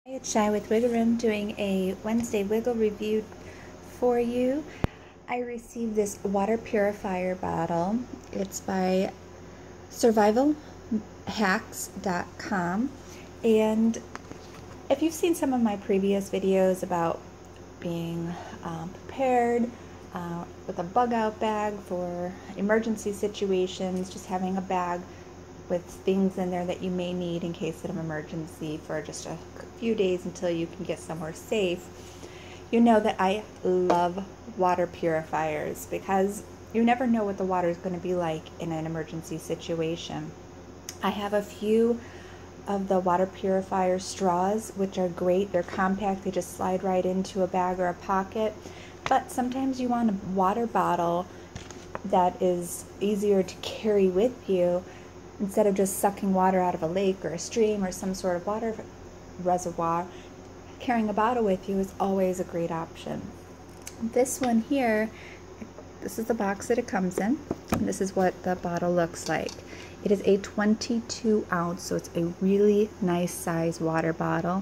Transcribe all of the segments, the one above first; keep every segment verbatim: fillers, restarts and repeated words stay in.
Hi, it's Shy with Wiggle Room doing a Wednesday Wiggle review for you. I received this water purifier bottle. It's by survival hacks dot com, and if you've seen some of my previous videos about being um, prepared uh, with a bug out bag for emergency situations, just having a bag with things in there that you may need in case of an emergency for just a few days until you can get somewhere safe, you know that I love water purifiers because you never know what the water is going to be like in an emergency situation. I have a few of the water purifier straws, which are great. They're compact, they just slide right into a bag or a pocket, but sometimes you want a water bottle that is easier to carry with you. Instead of just sucking water out of a lake or a stream or some sort of water reservoir, carrying a bottle with you is always a great option. This one here, this is the box that it comes in, and this is what the bottle looks like. It is a twenty-two ounce, so it's a really nice size water bottle.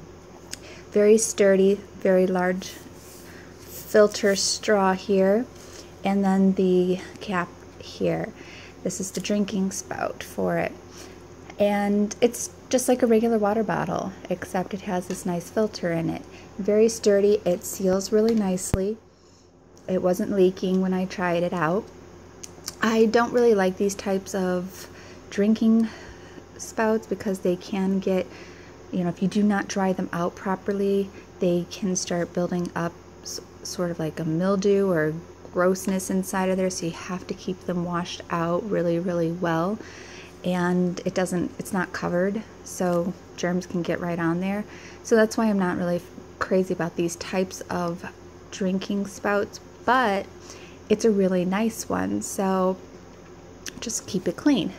Very sturdy, very large filter straw here, and then the cap here. This is the drinking spout for it, and it's just like a regular water bottle, except it has this nice filter in it. Very sturdy, it seals really nicely. It wasn't leaking when I tried it out. I don't really like these types of drinking spouts because they can get, you know, if you do not dry them out properly, they can start building up sort of like a mildew or grossness inside of there, so you have to keep them washed out really really well, and it doesn't it's not covered, so germs can get right on there. So that's why I'm not really crazy about these types of drinking spouts, but it's a really nice one, so just keep it clean.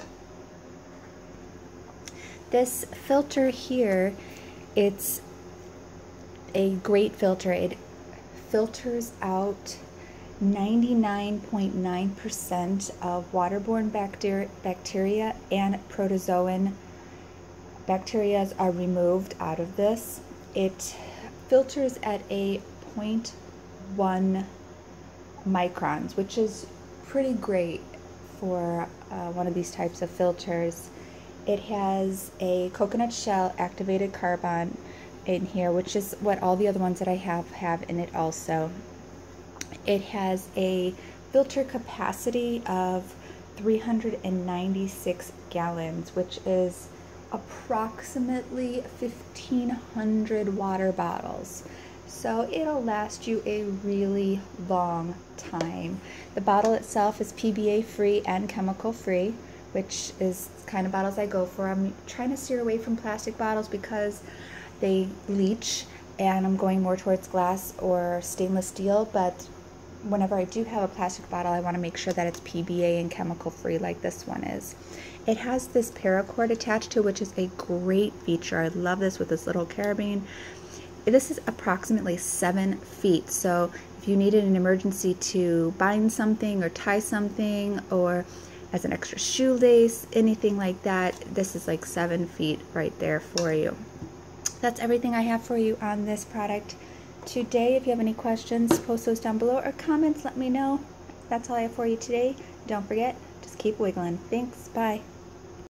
This filter here, it's a great filter. It filters out ninety-nine point nine percent of waterborne bacteria, bacteria and protozoan bacteria are removed out of this. It filters at a zero point one microns, which is pretty great for uh, one of these types of filters. It has a coconut shell activated carbon in here, which is what all the other ones that I have have in it also. It has a filter capacity of three hundred ninety-six gallons, which is approximately fifteen hundred water bottles. So it'll last you a really long time. The bottle itself is P B A free and chemical free, which is the kind of bottles I go for. I'm trying to steer away from plastic bottles because they leach, and I'm going more towards glass or stainless steel, but whenever I do have a plastic bottle, I want to make sure that it's P B A and chemical free like this one is. It has this paracord attached to it, which is a great feature. I love this with this little carabine. This is approximately seven feet, so if you needed an emergency to bind something or tie something, or as an extra shoelace, anything like that, this is like seven feet right there for you. That's everything I have for you on this product today. If you have any questions, post those down below, or comments, let me know. That's all I have for you today. Don't forget, just keep wiggling. Thanks, bye.